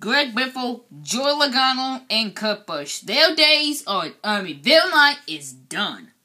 Greg Biffle, Joey Logano, and Kurt Busch. Their night is done.